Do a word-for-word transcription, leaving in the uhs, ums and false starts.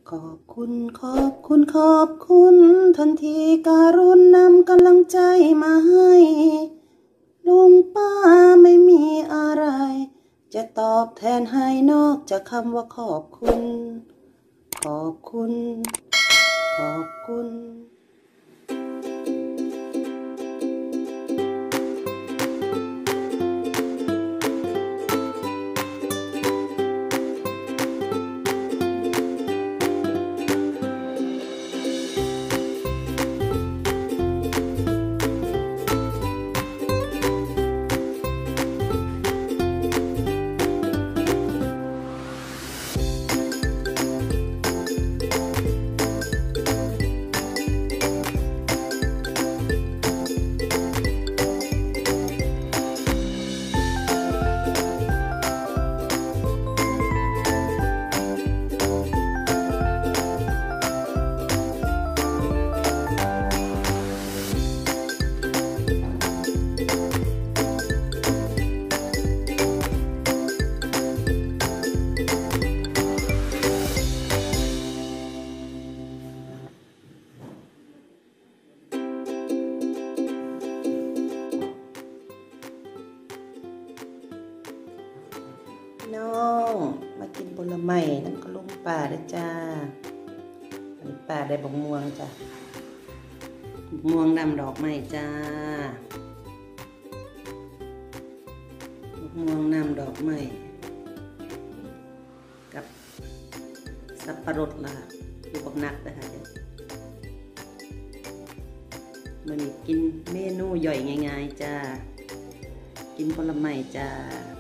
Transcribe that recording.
ขอบคุณขอบคุณขอบคุณทันทีการุณนำกำลังใจมาให้ลุงป้าไม่มีอะไรจะตอบแทนให้นอกจากคำว่าขอบคุณขอบคุณขอบคุณน้องมากินผลไม้น้ำกระลุงป่าด้วยจ้าป่าได้บกม่วงจ้าม่วงดำดอกไม้จ้าม่วงน้ำดอกไม้กับสับปะรดล่ะอยู่บักนักนะคะเดี๋ยวมันกินเมนูย่อยง่ายๆจ้ากินผลไม้จ้า